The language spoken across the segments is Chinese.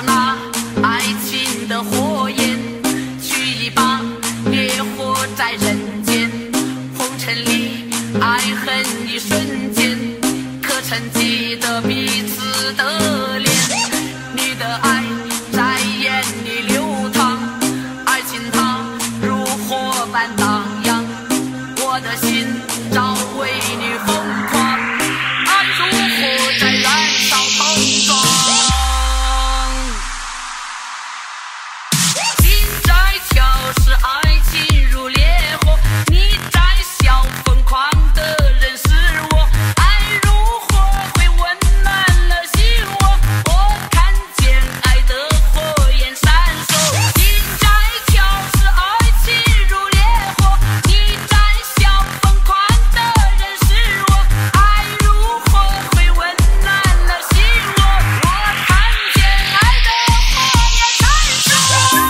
烧那爱情的火焰，取一把烈火在人间。红尘里爱恨一瞬间，可曾记得彼此的脸？你的爱在眼里流淌，爱情它如火般荡漾，我的心早为你疯狂，爱如火在燃烧碰撞。心在跳是爱情如烈火，你在笑疯狂的人是我，爱如火会温暖了心窝，我看见爱的火焰闪烁。心在跳是爱情如烈火，你在笑疯狂的人是我，爱如火会温暖了心窝，我看见爱的火焰闪烁。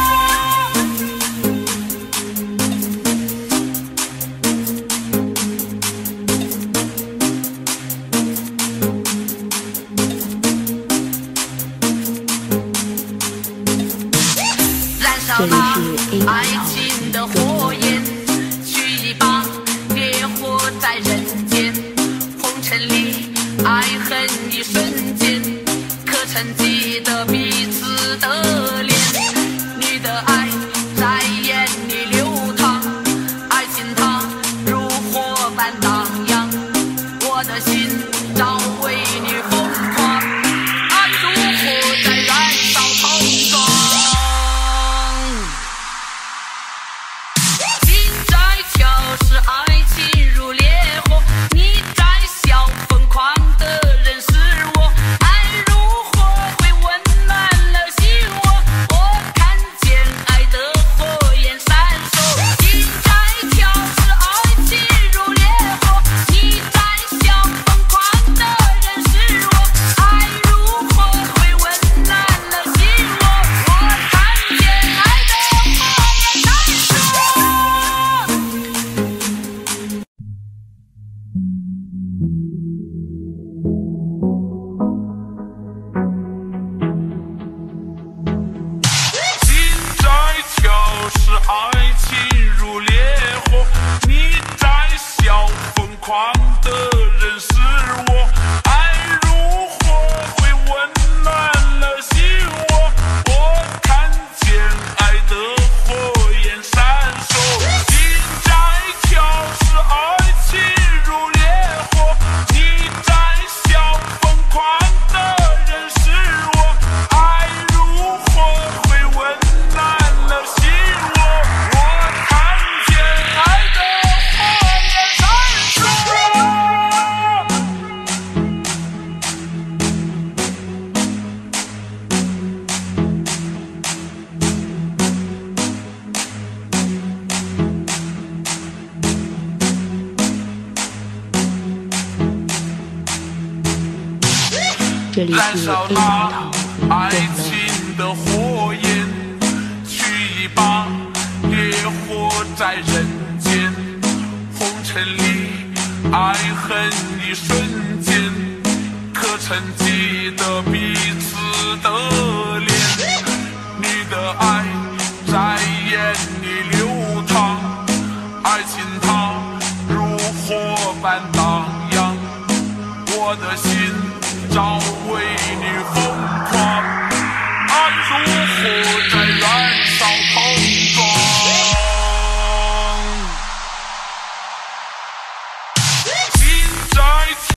燃烧那爱情的火焰，取一把烈火在人间。红尘里爱恨一瞬间，可曾记得彼此的脸？你的爱在眼里流淌，爱情它如火般荡漾，我的心早为你疯狂，爱如火在燃烧碰撞。心在跳是爱情如烈火，你在笑疯狂的人是我，爱如火会温暖了心窝，我看见爱的火焰闪烁。心在跳是爱情如烈火，你在笑疯狂的人是我，爱如火会温暖了心窝，我看见爱的火焰闪烁。 心在跳是爱情如烈火，你在笑疯狂的人是我，爱如火会温暖了心窝，我看见爱的火焰闪烁。心在跳是爱情如烈火，你在笑疯狂的人是我，爱如火会温暖了心窝，我看见爱的火焰闪烁。 这里燃是烧 A 那糖爱电台。 情的火焰，取一把烈火在人间。红尘里爱恨一瞬间，可曾记得彼此的脸？你的爱在眼里流淌，爱情它如火般荡漾，我的心